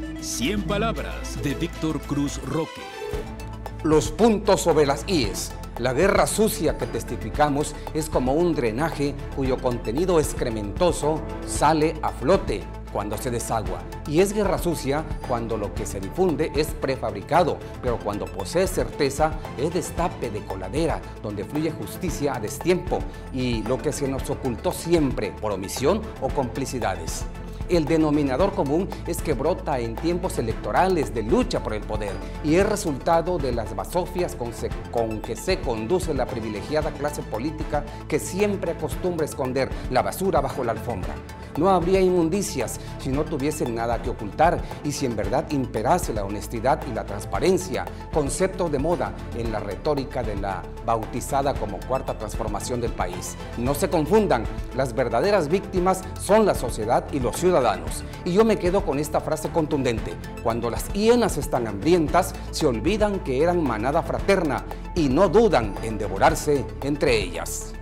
100 palabras de Víctor Cruz Roque. Los puntos sobre las íes. La guerra sucia que testificamos es como un drenaje cuyo contenido excrementoso sale a flote cuando se desagua. Y es guerra sucia cuando lo que se difunde es prefabricado, pero cuando posee certeza es destape de coladera, donde fluye justicia a destiempo y lo que se nos ocultó siempre por omisión o complicidades. El denominador común es que brota en tiempos electorales de lucha por el poder y es resultado de las basofias con que se conduce la privilegiada clase política que siempre acostumbra esconder la basura bajo la alfombra. No habría inmundicias si no tuviesen nada que ocultar y si en verdad imperase la honestidad y la transparencia, conceptos de moda en la retórica de la bautizada como cuarta transformación del país. No se confundan, las verdaderas víctimas son la sociedad y los ciudadanos. Y yo me quedo con esta frase contundente: cuando las hienas están hambrientas, se olvidan que eran manada fraterna y no dudan en devorarse entre ellas.